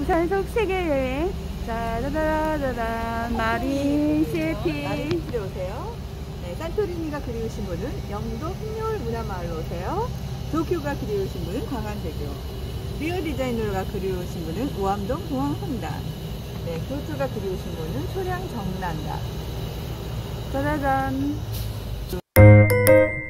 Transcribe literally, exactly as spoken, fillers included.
부산 속 세계여행. 짜자자자잔. 마린 시티. 마린시티에 오세요. 네, 산토리니가 그리우신 분은 영도 흑려울 문화마을로 오세요. 도쿄가 그리우신 분은 광안대교, 리오디자네이로가 그리우신 분은 우암동 공항성당, 네, 교토가 그리우신 분은 소량 정난다. 짜자잔.